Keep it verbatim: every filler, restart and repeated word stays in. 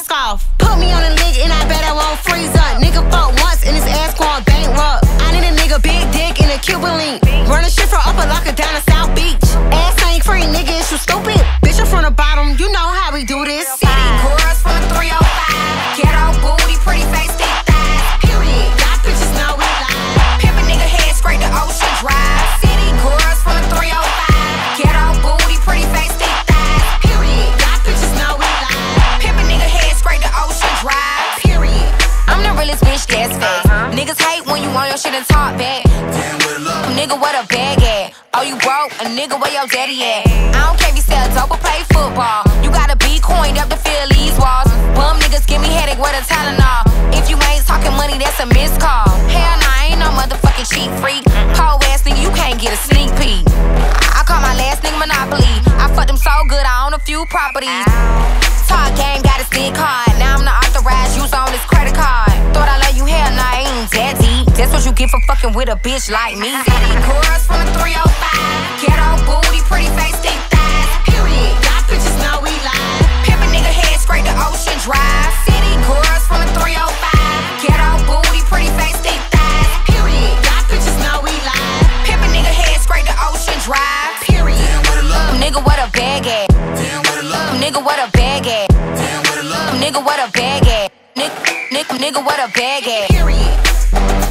mask off. Put me on a lick and I bet I won't freeze up. Nigga fuck once and his ass going bankrupt. I need a nigga big dick in a Cuban link. Run a shit from Upper Locker down to South Beach. Ass ain't free, nigga, is you stupid? Bitch, I'm from the bottom, you know how we do this. City girls from the three oh five. Ghetto booty, pretty face, thick thighs. Period, y'all bitches know we lie. Pimp a nigga head straight to Ocean Drive. City girls from the three oh five. Ghetto booty, pretty face, thick thighs. Period, y'all bitches know we lie. Pimp a nigga head straight to Ocean Drive. Period. I'm the realest bitch, that's facts. Niggas hate when you on your shit and talk back. Nigga, what a bag at? Oh, you broke? A nigga, where your daddy at? I don't care if you sell dope or play football. You gotta be coined up to fill these walls. Bum niggas give me headache with a Tylenol. If you ain't talking money, that's a missed call. Hell nah, I ain't no motherfucking cheap freak. Whole ass nigga, you can't get a sneak peek. I call my last nigga Monopoly. I fucked him so good, I own a few properties. Talk game, got a stick card. Now I'm the authorized use on this credit card. Thought I love you, hell nah, I ain't that deep. That's what you get for fucking with a bitch like me. City girls from the three oh five. Ghetto booty, pretty face, thick thighs. Period, y'all bitches know we lie. Pimp a nigga head straight to Ocean Drive. City girls from the three oh five. Ghetto booty, pretty face, thick thighs. Period, y'all bitches know we lie. Pimp a nigga head straight to Ocean Drive. Period. Nigga, what a bag at? Nigga, what a bag at? Nigga, what a bag at? Nigga, nigga, nigga, what a bag at? Period.